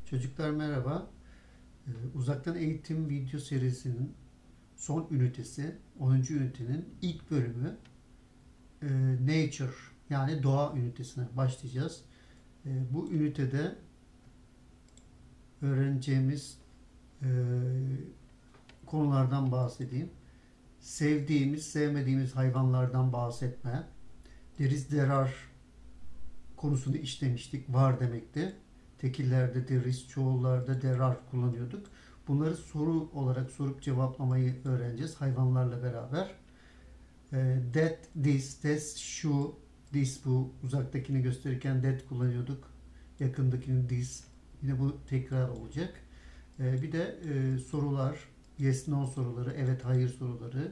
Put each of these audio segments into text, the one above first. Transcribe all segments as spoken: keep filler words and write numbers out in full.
Çocuklar merhaba. Ee, Uzaktan eğitim video serisinin son ünitesi, onuncu ünitenin ilk bölümü e, Nature yani doğa ünitesine başlayacağız. E, bu ünitede öğreneceğimiz e, konulardan bahsedeyim. Sevdiğimiz, sevmediğimiz hayvanlardan bahsetme. There is, there are konusunu işlemiştik. Var demekti. Tekillerde there is, çoğullarda there are kullanıyorduk. Bunları soru olarak sorup cevaplamayı öğreneceğiz hayvanlarla beraber. E, that, this, this, şu, this, bu. Uzaktakini gösterirken that kullanıyorduk. Yakındakini this. Yine bu tekrar olacak. E, bir de e, sorular, yes, no soruları, evet, hayır soruları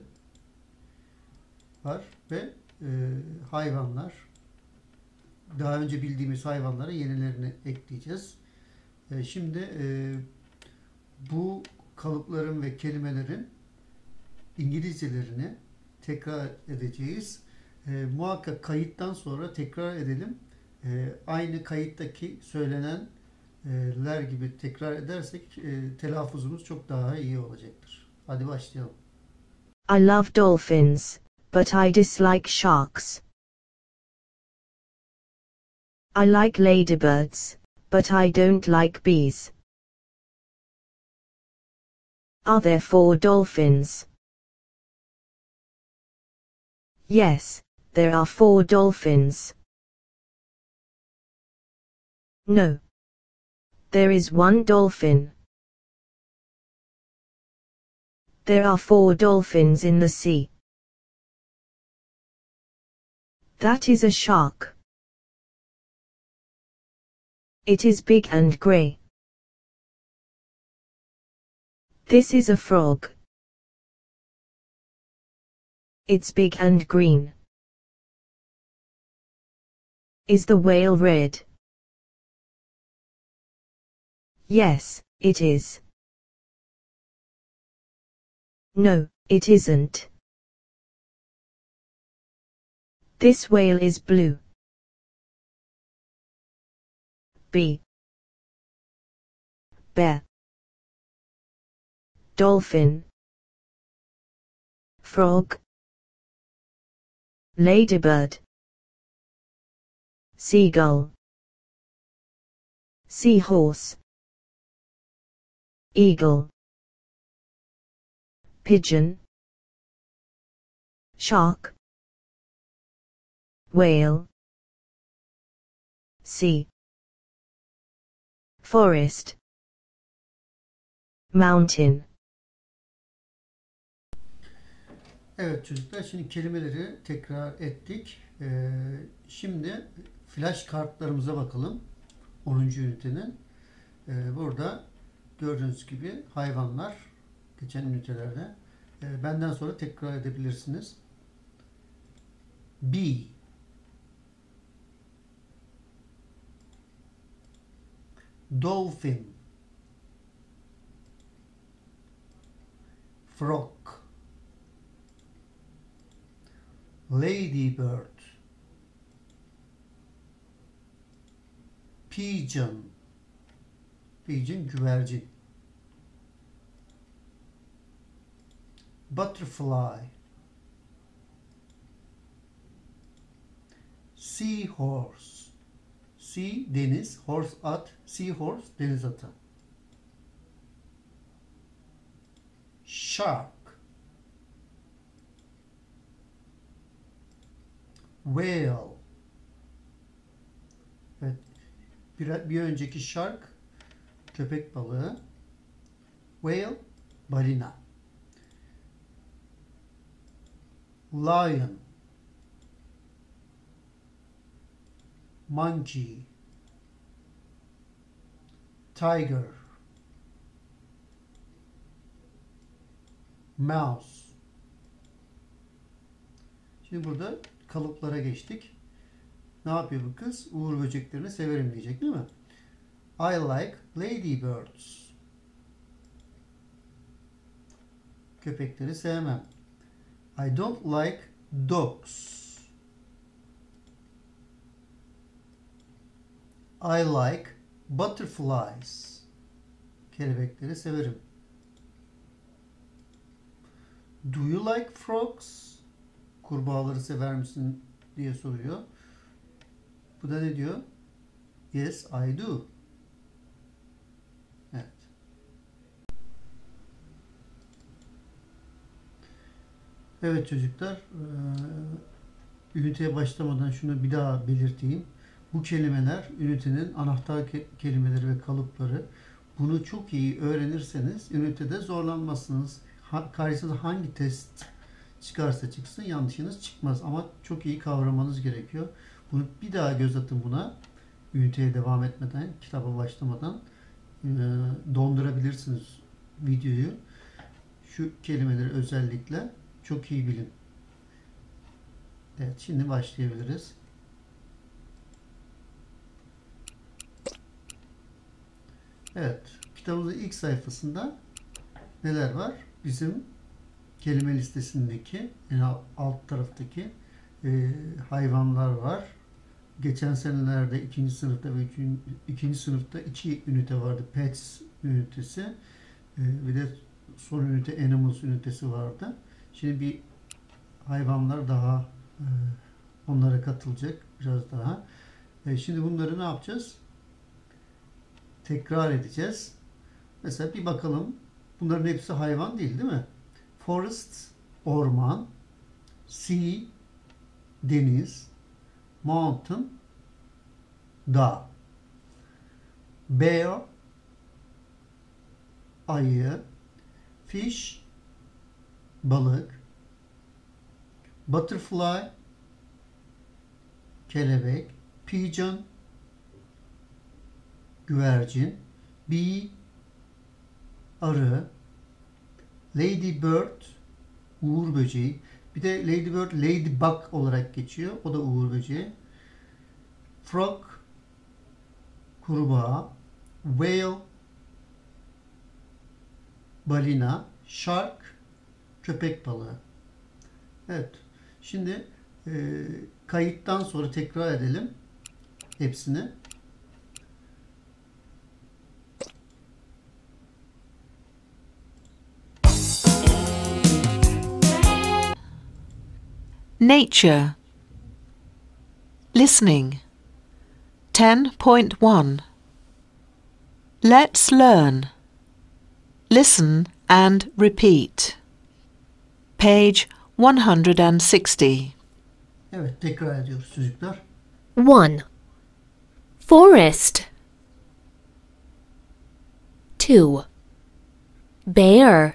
var ve e, hayvanlar. Daha önce bildiğimiz hayvanlara yenilerini ekleyeceğiz. E, şimdi e, bu kalıpların ve kelimelerin İngilizcelerini tekrar edeceğiz. E, muhakkak kayıttan sonra tekrar edelim. E, aynı kayıttaki söylenenler gibi tekrar edersek e, telaffuzumuz çok daha iyi olacaktır. Hadi başlayalım. I love dolphins, but I dislike sharks. I like ladybirds, but I don't like bees. Are there four dolphins? Yes, there are four dolphins. No. There is one dolphin. There are four dolphins in the sea. That is a shark. It is big and grey. This is a frog. It's big and green. Is the whale red? Yes, it is. No, it isn't. This whale is blue. B. Bear. Dolphin. Frog. Ladybird. Seagull. Seahorse. Eagle. Pigeon. Shark. Whale. Sea. Forest. Mountain. Evet çocuklar, şimdi kelimeleri tekrar ettik. Ee, şimdi flash kartlarımıza bakalım. onuncu ünitenin. Ee, burada gördüğünüz gibi hayvanlar geçen ünitelerde. Ee, benden sonra tekrar edebilirsiniz. Bee. Dolphin. Frog. Ladybird. Pigeon. Pigeon güvercin. Butterfly. Seahorse. Sea deniz, horse at, seahorse deniz atı. Shark. Whale. Evet. Bir, bir önceki shark köpek balığı. Whale balina. Lion. Monkey. Tiger. Mouse. Şimdi burada kalıplara geçtik. Ne yapıyor bu kız? Uğur böceklerini severim diyecek değil mi? I like ladybirds. Köpekleri sevmem. I don't like dogs. I like butterflies. Kelebekleri severim. Do you like frogs? Kurbağaları sever misin diye soruyor. Bu da ne diyor? Yes, I do. Evet. Evet çocuklar, üniteye başlamadan şunu bir daha belirteyim. Bu kelimeler ünitenin anahtar ke- kelimeleri ve kalıpları. Bunu çok iyi öğrenirseniz ünitede zorlanmazsınız. Ha, karşınıza hangi test çıkarsa çıksın yanlışınız çıkmaz. Ama çok iyi kavramanız gerekiyor. Bunu bir daha göz atın buna. Üniteye devam etmeden, kitaba başlamadan e, dondurabilirsiniz videoyu. Şu kelimeleri özellikle çok iyi bilin. Evet, şimdi başlayabiliriz. Evet, kitabımızın ilk sayfasında neler var? Bizim kelime listesindeki, yani alt taraftaki e, hayvanlar var. Geçen senelerde ikinci sınıfta ve üçüncü, ikinci sınıfta iki ünite vardı. Pets ünitesi. E, bir de son ünite Animals ünitesi vardı. Şimdi bir hayvanlar daha e, onlara katılacak biraz daha. E, şimdi bunları ne yapacağız? Tekrar edeceğiz. Mesela bir bakalım. Bunların hepsi hayvan değil, değil mi? Forest, orman. Sea, deniz. Mountain, dağ. Bear, ayı. Fish, balık. Butterfly, kelebek. Pigeon, güvercin. Bee, arı. Ladybird, uğur böceği. Bir de ladybird, ladybug olarak geçiyor. O da uğur böceği. Frog, kurbağa. Whale, balina. Shark, köpek balığı. Evet. Şimdi e, kayıttan sonra tekrar edelim hepsini. Nature. Listening. ten point one. Let's learn. Listen and repeat. Page one hundred sixty. Evet, tekrar ediyoruz çocuklar. one. Forest. two. Bear.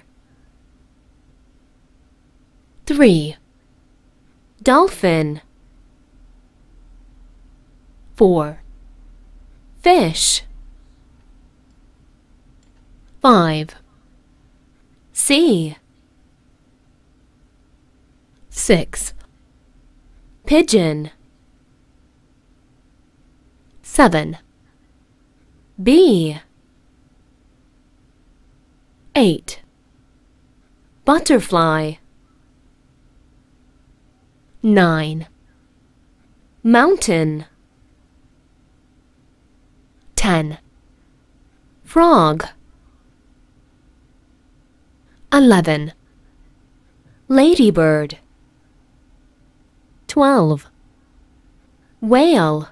three. Dolphin. four. Fish. five. Sea. six. Pigeon. seven. Bee. eight. Butterfly. nine. Mountain. ten. Frog. eleven. Ladybird. twelve. Whale.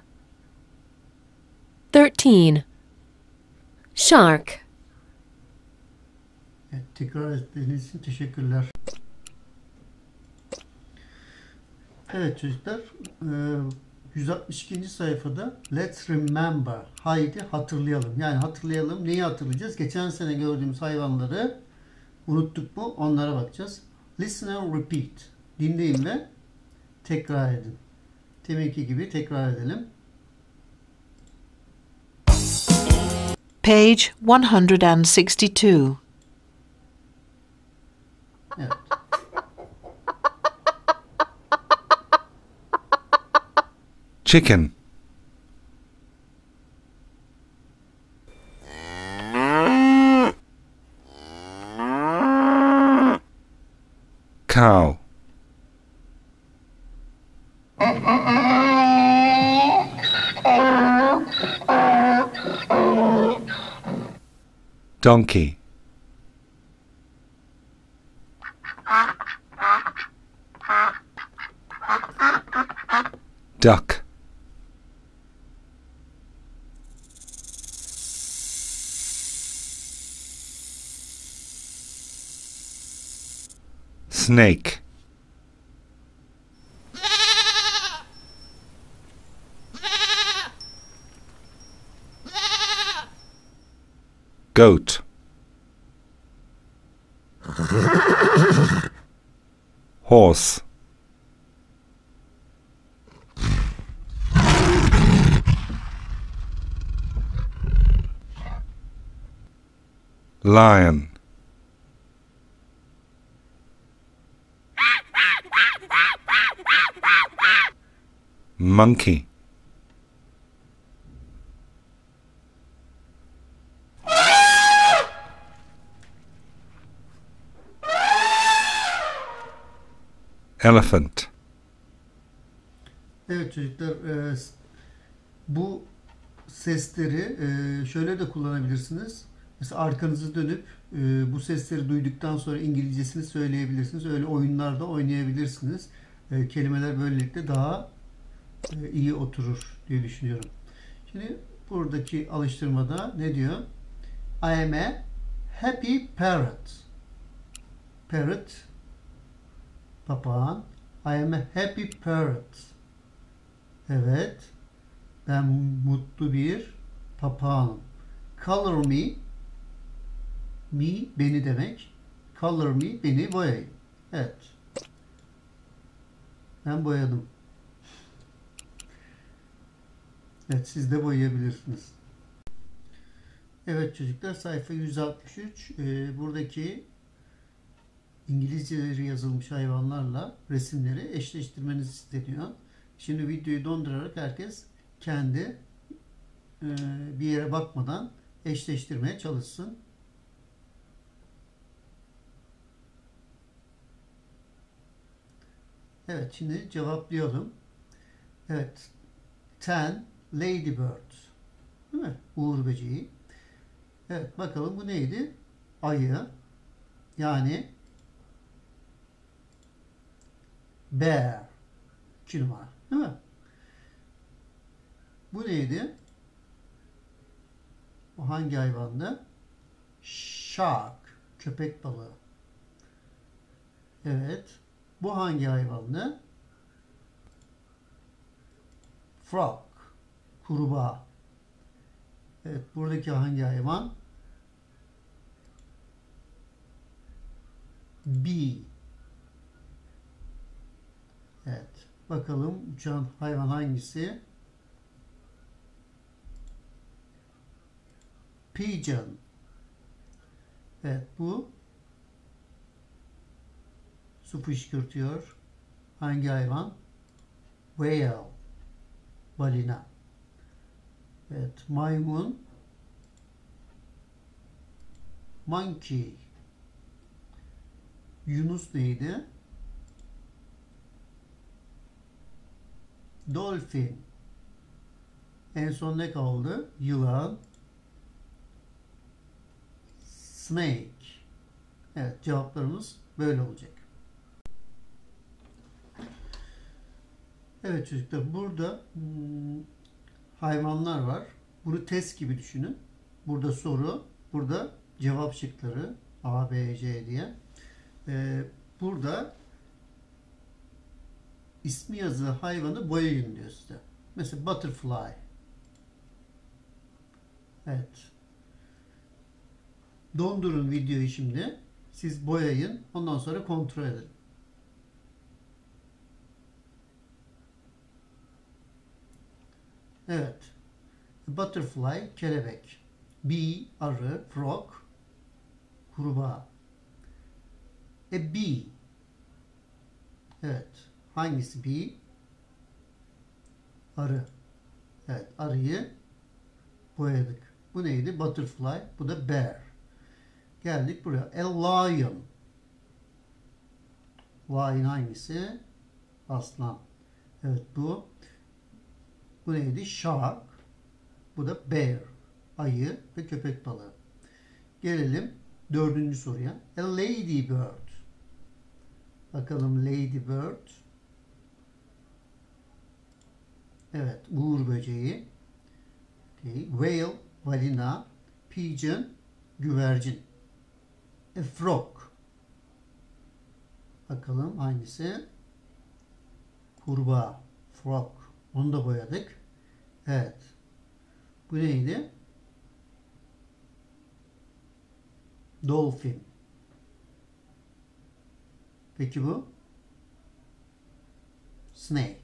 thirteen. Shark. Evet, tekrar ettiğiniz için teşekkürler. Evet çocuklar, yüz altmış ikinci sayfada Let's remember. Haydi hatırlayalım. Yani hatırlayalım. Neyi hatırlayacağız? Geçen sene gördüğümüz hayvanları unuttuk mu? Onlara bakacağız. Listen and repeat. Dinleyin ve tekrar edin. Deminki gibi tekrar edelim. Page one hundred sixty-two. Evet. Chicken. Cow. Donkey. Duck. Snake. Goat. Horse. Lion. Monkey. Elephant. Evet çocuklar, e, bu sesleri e, şöyle de kullanabilirsiniz. Mesela arkanızı dönüp e, bu sesleri duyduktan sonra İngilizcesini söyleyebilirsiniz. Öyle oyunlarda oynayabilirsiniz. E, kelimeler böylelikle daha e, iyi oturur diye düşünüyorum. Şimdi buradaki alıştırmada ne diyor? I am a happy parrot. Parrot, papağan. I am a happy parrot. Evet. Ben mutlu bir papağanım. Color me. Me beni demek. Color me beni boyayın. Evet. Ben boyadım. Evet, siz de boyayabilirsiniz. Evet çocuklar, sayfa yüz altmış üç. Ee, buradaki İngilizceleri yazılmış hayvanlarla resimleri eşleştirmeniz isteniyor. Şimdi videoyu dondurarak herkes kendi e, bir yere bakmadan eşleştirmeye çalışsın. Evet, şimdi cevaplayalım. Evet. Ten ladybirds. Değil mi? Uğur böceği. Evet, bakalım bu neydi? Ayı. Yani bear. İki numara. Değil mi? Bu neydi? O hangi hayvandı? Shark. Köpek balığı. Evet. Bu hangi hayvandı? Frog. Kurbağa. Evet. Buradaki hangi hayvan? Bee. Evet. Bakalım uçan hayvan hangisi? Pigeon. Evet, bu su fışkırtıyor. Hangi hayvan? Whale. Balina. Evet, maymun. Monkey. Yunus neydi? Dolphin. En son ne kaldı? Yılan. Snake. Evet, cevaplarımız böyle olacak. Evet çocuklar, burada hmm, hayvanlar var. Bunu test gibi düşünün. Burada soru, burada cevap şıkları A, B, C diye. Ee, burada ismi yazılı hayvanı boyayın diyor size. Mesela butterfly. Evet. Dondurun videoyu şimdi. Siz boyayın. Ondan sonra kontrol edin. Evet. Butterfly, kelebek. Bee, arı. Frog, kurbağa. A bee. Evet. Hangisi bee? Arı. Evet. Arıyı boyadık. Bu neydi? Butterfly. Bu da bear. Geldik buraya. A lion. Lion hangisi? Aslan. Evet, bu. Bu neydi? Shark. Bu da bear. Ayı ve köpek balığı. Gelelim dördüncü soruya. A ladybird. Bakalım ladybird. Evet, uğur böceği. Okay. Whale, balina. Pigeon, güvercin. A frog. Bakalım hangisi? Kurbağa. Frog. Onu da boyadık. Evet. Bu neydi? Dolphin. Peki bu? Snake.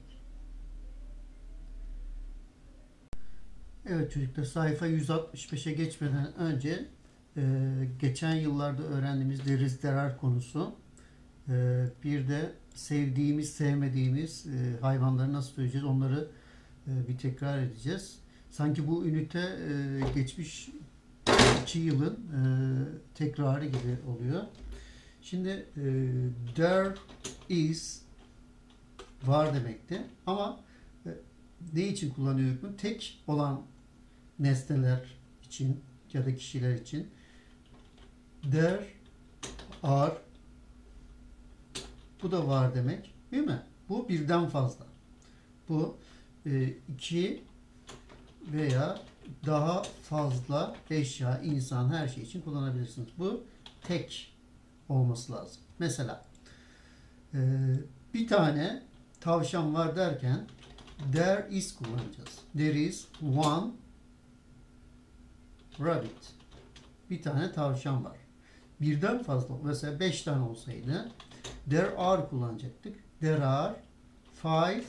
Evet çocuklar, sayfa yüz altmış beşe geçmeden önce e, geçen yıllarda öğrendiğimiz there is there are konusu, e, bir de sevdiğimiz sevmediğimiz e, hayvanları nasıl söyleyeceğiz, onları e, bir tekrar edeceğiz. Sanki bu ünite e, geçmiş iki yılın e, tekrarı gibi oluyor. Şimdi e, there is var demekti ama e, ne için kullanıyor hükmü? Tek olan nesneler için ya da kişiler için. There are, bu da var demek, değil mi? Bu birden fazla. Bu e, iki veya daha fazla eşya, insan, her şey için kullanabilirsiniz. Bu tek olması lazım. Mesela e, bir tane tavşan var derken there is kullanacağız. There is one rabbit. Bir tane tavşan var. Birden fazla, mesela beş tane olsaydı there are kullanacaktık. There are five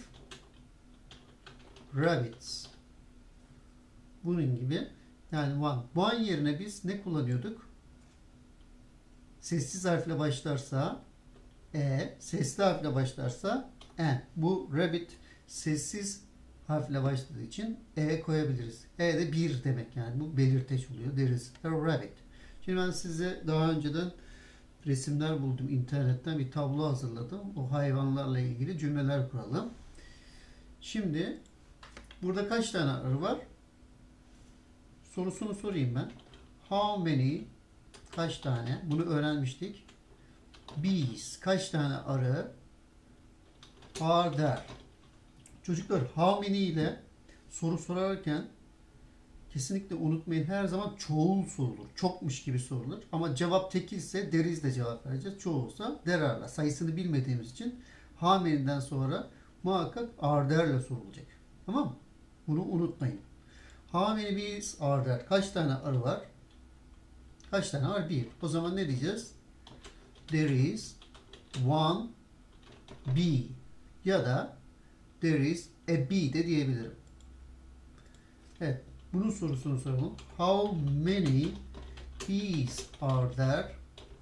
rabbits. Bunun gibi, yani one. One yerine biz ne kullanıyorduk? Sessiz harfle başlarsa e, sesli harfle başlarsa n. Bu rabbit sessiz harfle başladığı için e koyabiliriz. E de bir demek, yani bu belirteç oluyor. There is a rabbit. Şimdi ben size daha önceden resimler buldum internetten, bir tablo hazırladım. O hayvanlarla ilgili cümleler kuralım. Şimdi burada kaç tane arı var? Sorusunu sorayım ben. How many, kaç tane? Bunu öğrenmiştik. Bees, kaç tane arı? Are there? Çocuklar, how many ile soru sorarken kesinlikle unutmayın, her zaman çoğul sorulur. Çokmuş gibi sorulur. Ama cevap tekilse there is ile cevap vereceğiz. Çoğulsa there are'la. Sayısını bilmediğimiz için how many'den sonra muhakkak are there ile sorulacak. Tamam mı? Bunu unutmayın. How many bees are there? Kaç tane arı var? Kaç tane var? Bir. O zaman ne diyeceğiz? There is one bee. Ya da there is a bee de diyebilirim. Evet. Bunun sorusunu soralım. How many bees are there?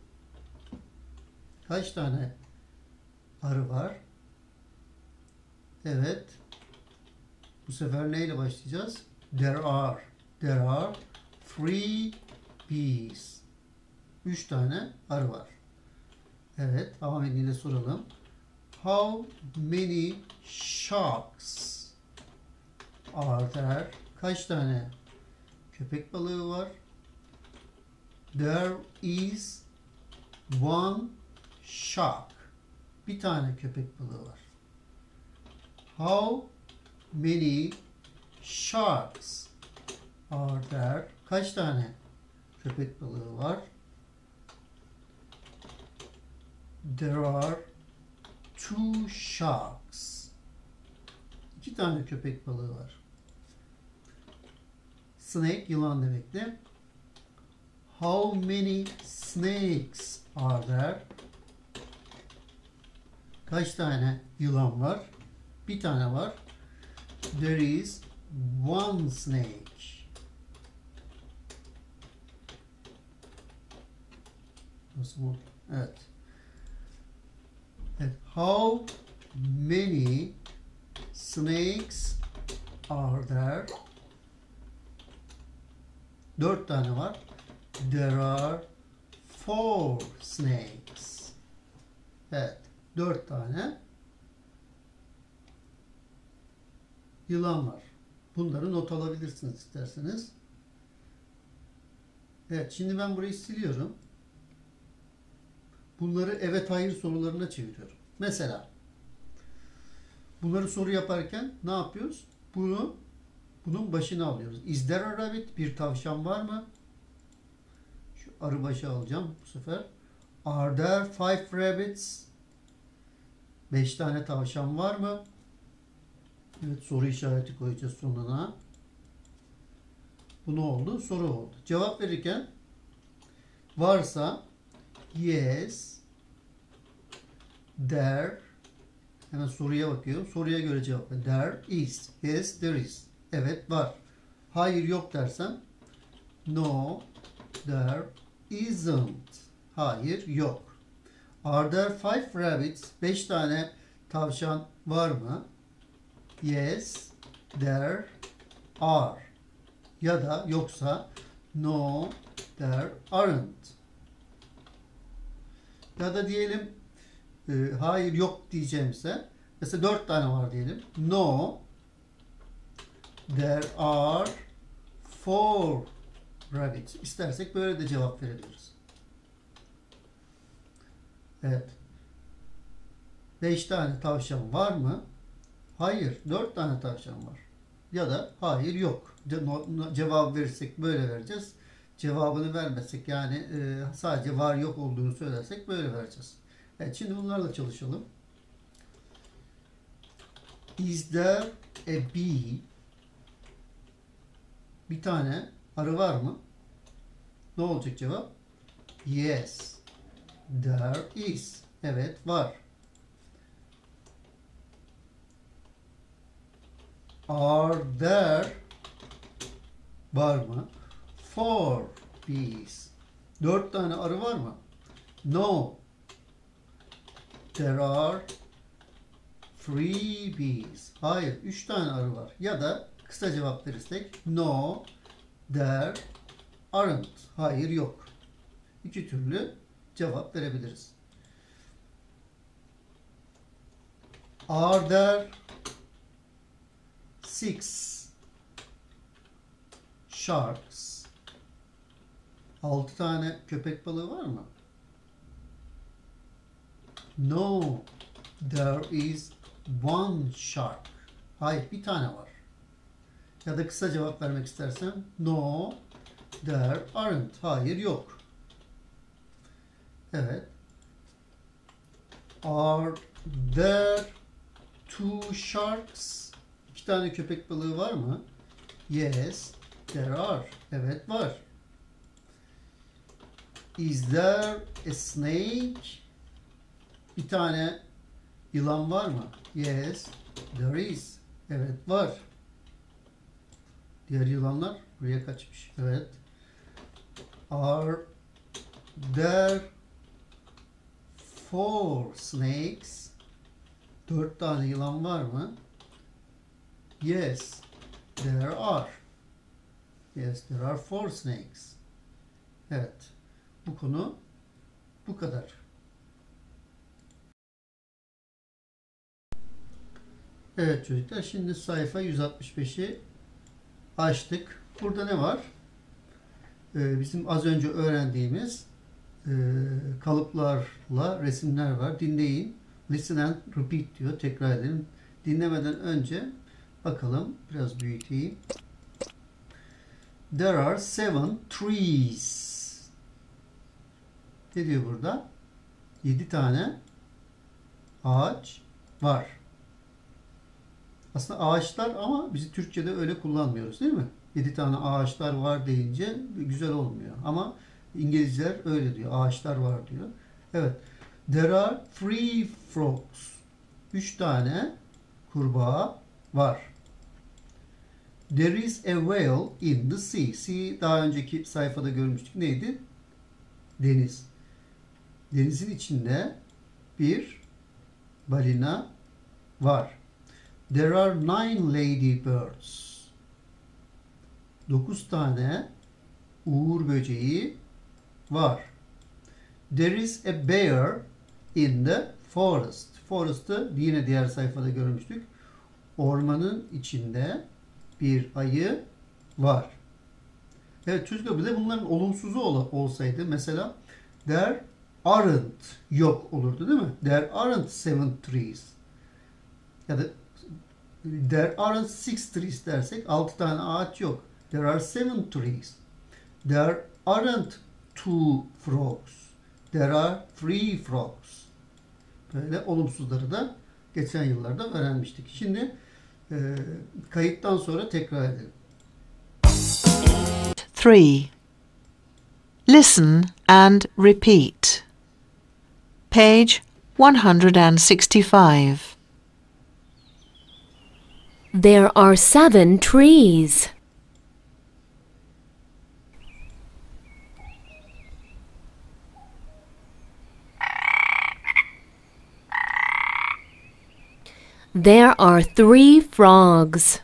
Kaç tane arı var? Evet. Bu sefer neyle başlayacağız? There are. There are three bees. Üç tane arı var. Evet. Ahmet ile soralım. How many sharks are there? Kaç tane köpek balığı var? There is one shark. Bir tane köpek balığı var. How many sharks are there? Kaç tane köpek balığı var? There are two sharks. İki tane köpek balığı var. Snake, yılan demekti. How many snakes are there? Kaç tane yılan var? Bir tane var. There is one snake. Nasıl oldu? Evet. Evet. How many snakes are there? Dört tane var. There are four snakes. Evet. Dört tane yılan var. Bunları not alabilirsiniz isterseniz. Evet, şimdi ben burayı siliyorum. Bunları evet hayır sorularına çeviriyorum. Mesela bunları soru yaparken ne yapıyoruz? Bunu bunun başına alıyoruz. Is there a rabbit? Bir tavşan var mı? Şu arı başı alacağım bu sefer. Are there five rabbits? Beş tane tavşan var mı? Evet, soru işareti koyacağız sonuna. Bu ne oldu? Soru oldu. Cevap verirken varsa yes, there, hemen soruya bakıyorum. Soruya göre cevap ver. There is. Yes, there is. Evet, var. Hayır, yok dersen no, there isn't. Hayır, yok. Are there five rabbits? Beş tane tavşan var mı? Yes, there are. Ya da yoksa no, there aren't. Ya da diyelim e, hayır, yok diyeceğimse mesela dört tane var diyelim. No, there are four rabbits. İstersek böyle de cevap verebiliriz. Evet. Beş tane tavşan var mı? Hayır. Dört tane tavşan var. Ya da hayır, yok. Ce- cevap verirsek böyle vereceğiz. Cevabını vermezsek, yani e, sadece var yok olduğunu söylersek böyle vereceğiz. Evet, şimdi bunlarla çalışalım. Is there a bee? Bir tane arı var mı? Ne olacak cevap? Yes, there is. Evet, var. Are there, var mı? Four bees. Dört tane arı var mı? No. There are three bees. Hayır, üç tane arı var. Ya da kısa cevap verirsek no, there aren't. Hayır, yok. İki türlü cevap verebiliriz. Are there six sharks? Altı tane köpek balığı var mı? No, there is one shark. Hayır, bir tane var. Ya da kısa cevap vermek istersem no, there aren't. Hayır, yok. Evet. Are there two sharks? İki tane köpek balığı var mı? Yes, there are. Evet, var. Is there a snake? Bir tane yılan var mı? Yes, there is. Evet, var. Diğer yılanlar buraya kaçmış. Evet. Are there four snakes? Dört tane yılan var mı? Yes, there are. Yes, there are four snakes. Evet. Bu konu bu kadar. Evet çocuklar, şimdi sayfa yüz altmış beşi açtık. Burada ne var? Ee, bizim az önce öğrendiğimiz e, kalıplarla resimler var. Dinleyin. Listen and repeat diyor. Tekrar edelim. Dinlemeden önce bakalım. Biraz büyüteyim. There are seven trees. Ne diyor burada? Yedi tane ağaç var. Aslında ağaçlar, ama bizi Türkçe'de öyle kullanmıyoruz, değil mi? Yedi tane ağaçlar var deyince güzel olmuyor. Ama İngilizler öyle diyor. Ağaçlar var diyor. Evet. There are three frogs. Üç tane kurbağa var. There is a whale in the sea. Sea daha önceki sayfada görmüştük. Neydi? Deniz. Denizin içinde bir balina var. There are nine ladybirds. Dokuz tane uğur böceği var. There is a bear in the forest. Forest'ı yine diğer sayfada görmüştük. Ormanın içinde bir ayı var. Evet çocuklar, bir de bunların olumsuzu ol- olsaydı mesela there aren't, yok olurdu değil mi? There aren't seven trees. Ya da there aren't six trees dersek altı tane ağaç yok. There are seven trees. There aren't two frogs. There are three frogs. Böyle olumsuzları da geçen yıllarda öğrenmiştik. Şimdi e, kayıttan sonra tekrar edelim. three. Listen and repeat. Page one hundred sixty-five. There are seven trees. There are three frogs.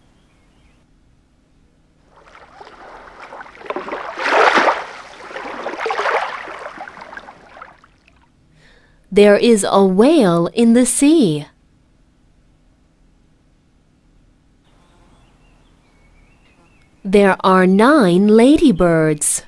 There is a whale in the sea. There are nine ladybirds.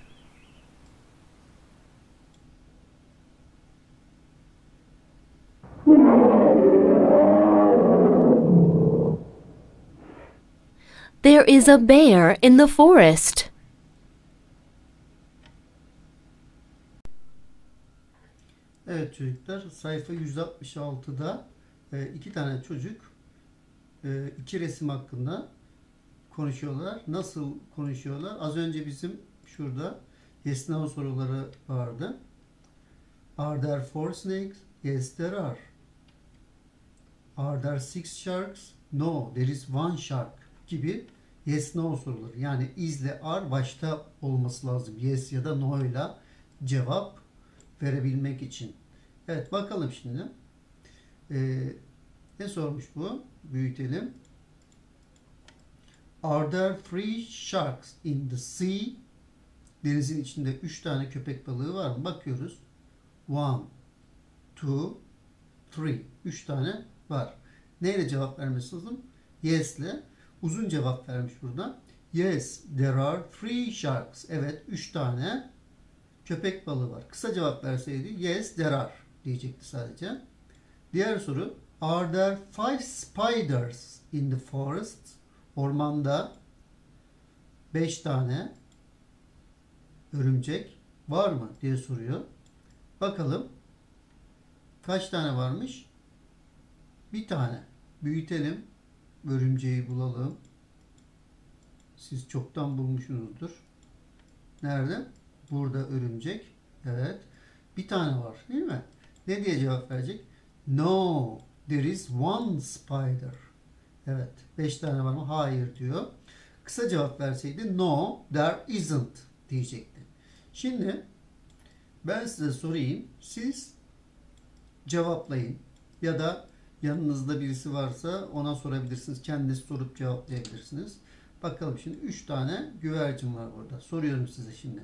There is a bear in the forest. Evet çocuklar, sayfa yüz altmış altıda e, iki tane çocuk e, iki resim hakkında konuşuyorlar. Nasıl konuşuyorlar? Az önce bizim şurada yes no soruları vardı. Are there four snakes? Yes there are. Are there six sharks? No, there is one shark gibi yes no soruları. Yani isle are başta olması lazım. Yes ya da no ile cevap verebilmek için. Evet bakalım şimdi. Ee, ne sormuş bu? Büyütelim. Are there three sharks in the sea? Denizin içinde üç tane köpek balığı var mı? Bakıyoruz. One, two, three. Üç tane var. Neyle cevap vermesi lazım? Yes ile. Uzun cevap vermiş burada. Yes, there are three sharks. Evet, üç tane köpek balığı var. Kısa cevap verseydi yes, there are diyecekti sadece. Diğer soru. Are there five spiders in the forest? Ormanda beş tane örümcek var mı diye soruyor. Bakalım kaç tane varmış? Bir tane. Büyütelim. Örümceği bulalım. Siz çoktan bulmuşsunuzdur. Nerede? Burada örümcek. Evet. Bir tane var değil mi? Ne diye cevap verecek? No, there is one spider. Evet. Beş tane var mı? Hayır diyor. Kısa cevap verseydi no, there isn't diyecekti. Şimdi ben size sorayım. Siz cevaplayın. Ya da yanınızda birisi varsa ona sorabilirsiniz. Kendiniz sorup cevaplayabilirsiniz. Bakalım şimdi üç tane güvercin var burada. Soruyorum size şimdi.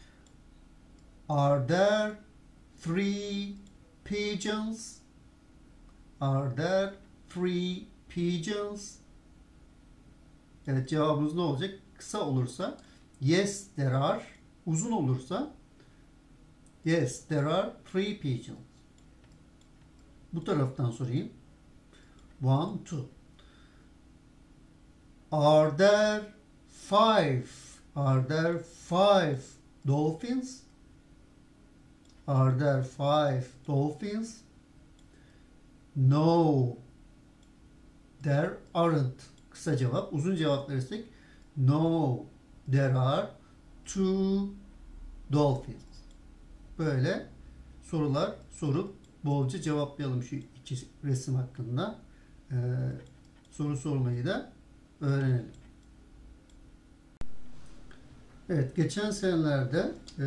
Are there three pigeons? Are there three pigeons? Evet cevabımız ne olacak? Kısa olursa yes there are. Uzun olursa yes there are three pigeons. Bu taraftan sorayım. One, two. Are there five? Are there five dolphins? Are there five dolphins? No. There aren't. Kısa cevap. Uzun cevap verirsek no. There are two dolphins. Böyle sorular sorup bolca cevaplayalım şu iki resim hakkında. Ee, soru sormayı da öğrenelim. Evet, geçen senelerde e,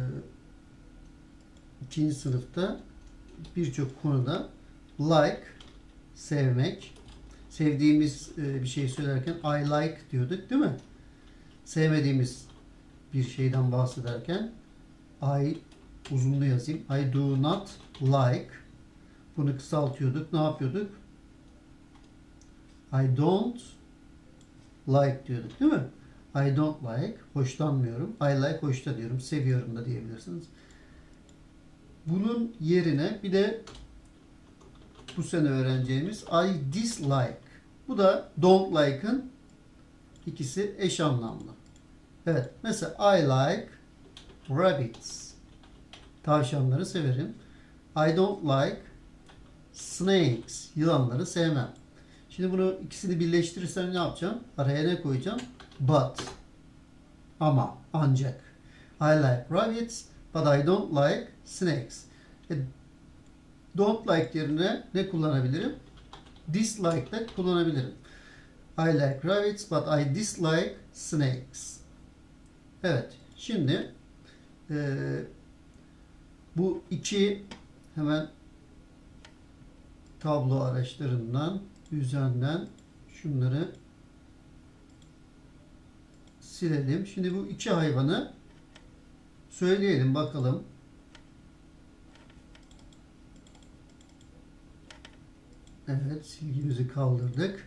ikinci sınıfta birçok konuda like, sevmek, sevdiğimiz e, bir şey söylerken I like diyorduk değil mi? Sevmediğimiz bir şeyden bahsederken I uzunlu yazayım. I do not like. Bunu kısaltıyorduk. Ne yapıyorduk? I don't like diyorduk değil mi? I don't like, hoşlanmıyorum. I like, hoşta diyorum. Seviyorum da diyebilirsiniz. Bunun yerine bir de bu sene öğreneceğimiz I dislike. Bu da don't like'ın ikisi eş anlamlı. Evet. Mesela I like rabbits. Tavşanları severim. I don't like snakes. Yılanları sevmem. Şimdi bunu ikisini birleştirirsem ne yapacağım? Araya ne koyacağım? But. Ama. Ancak. I like rabbits but I don't like snakes. E, don't like yerine ne kullanabilirim? Dislike de kullanabilirim. I like rabbits but I dislike snakes. Evet. Şimdi e, bu iki hemen tablo araçlarından, düzenden şunları silelim. Şimdi bu iki hayvanı söyleyelim bakalım. Evet, silgimizi kaldırdık.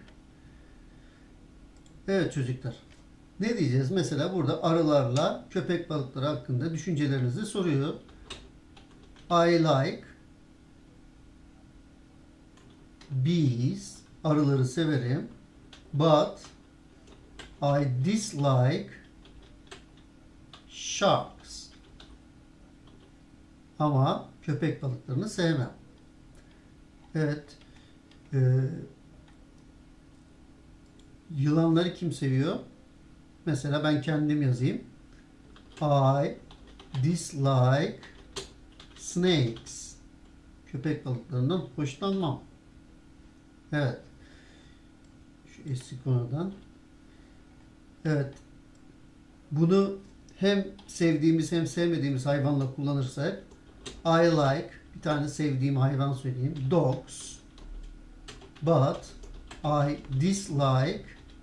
Evet çocuklar. Ne diyeceğiz? Mesela burada arılarla köpek balıkları hakkında düşüncelerinizi soruyor. I like bees. Arıları severim. But I dislike sharks. Ama köpek balıklarını sevmem. Evet. Ee, yılanları kim seviyor? Mesela ben kendim yazayım. I dislike snakes. Köpek balıklarından hoşlanmam. Evet. Şu eski konudan. Evet. Bunu hem sevdiğimiz hem sevmediğimiz hayvanla kullanırsak I like, bir tane sevdiğim hayvan söyleyeyim. Dogs. But I dislike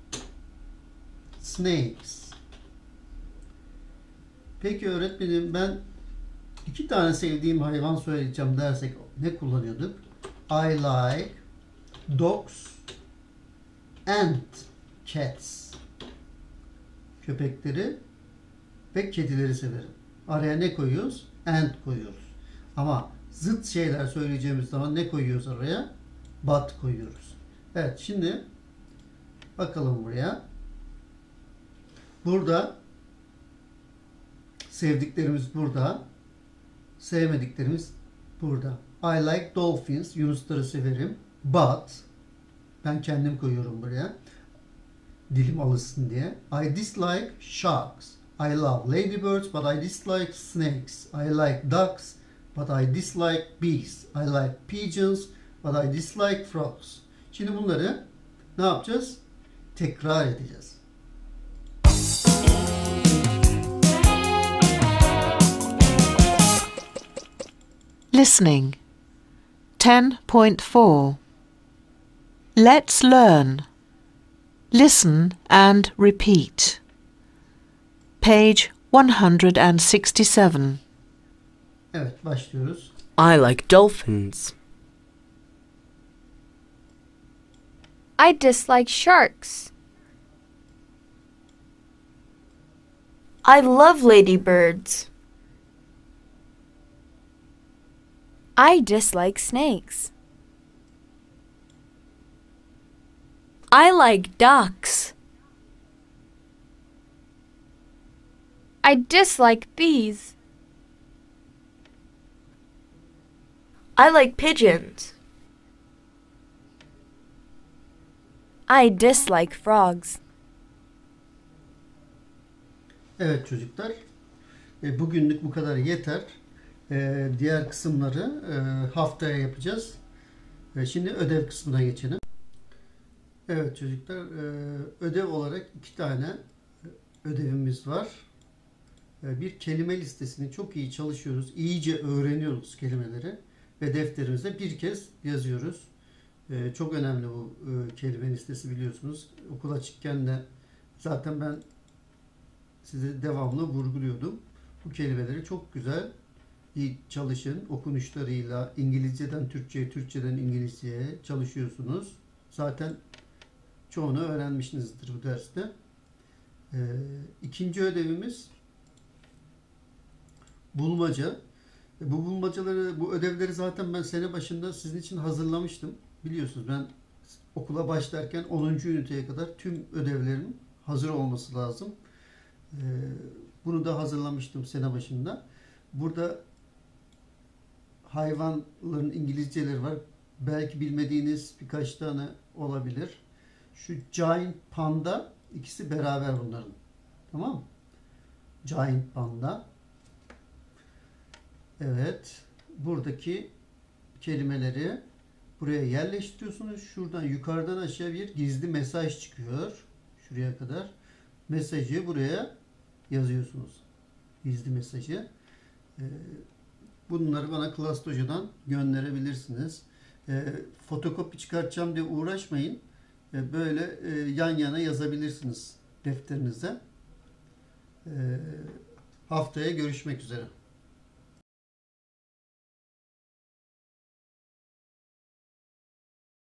snakes. Peki öğretmenim ben iki tane sevdiğim hayvan söyleyeceğim dersek ne kullanıyorduk? I like dogs and cats. Köpekleri ve kedileri severim. Araya ne koyuyoruz? And koyuyoruz. Ama zıt şeyler söyleyeceğimiz zaman ne koyuyoruz araya? But koyuyoruz. Evet şimdi bakalım buraya. Burada sevdiklerimiz burada. Sevmediklerimiz burada. I like dolphins. Yunusları severim. But ben kendim koyuyorum buraya. Dilim alışsın diye. I dislike sharks. I love ladybirds but I dislike snakes. I like ducks but I dislike bees. I like pigeons but I dislike frogs. Şimdi bunları ne yapacağız? Tekrar edeceğiz. Listening. ten point four. Let's learn. Listen and repeat. Page one hundred sixty-seven. Evet başlıyoruz. I like dolphins. I dislike sharks. I love ladybirds. I dislike snakes. I like ducks. I dislike bees. I like pigeons. I dislike frogs. Evet çocuklar. E, bugünlük bu kadar yeter. E, diğer kısımları e, haftaya yapacağız. E, şimdi ödev kısmına geçelim. Evet çocuklar. E, ödev olarak iki tane ödevimiz var. E, bir kelime listesini çok iyi çalışıyoruz. İyice öğreniyoruz kelimeleri. Ve defterimize bir kez yazıyoruz. E, çok önemli bu e, kelime listesi biliyorsunuz. Okul açıkken de zaten ben size devamlı vurguluyordum. Bu kelimeleri çok güzel iyi çalışın. Okunuşlarıyla İngilizceden Türkçe'ye, Türkçeden İngilizce'ye çalışıyorsunuz. Zaten çoğunu öğrenmişsinizdir bu derste. Ee, ikinci ödevimiz bulmaca. E, bu bulmacaları, bu ödevleri zaten ben sene başında sizin için hazırlamıştım. Biliyorsunuz ben okula başlarken onuncu üniteye kadar tüm ödevlerim hazır olması lazım. Ee, bunu da hazırlamıştım sene başında. Burada hayvanların İngilizceleri var. Belki bilmediğiniz birkaç tane olabilir. Şu giant panda, ikisi beraber bunların. Tamam mı? Giant panda. Evet. Buradaki kelimeleri buraya yerleştiriyorsunuz. Şuradan yukarıdan aşağı bir gizli mesaj çıkıyor. Şuraya kadar. Mesajı buraya yazıyorsunuz. Gizli mesajı. Ee, bunları bana Class Dojo'dan gönderebilirsiniz. Ee, fotokopi çıkartacağım diye uğraşmayın. Ee, böyle e, yan yana yazabilirsiniz defterinize. Ee, haftaya görüşmek üzere.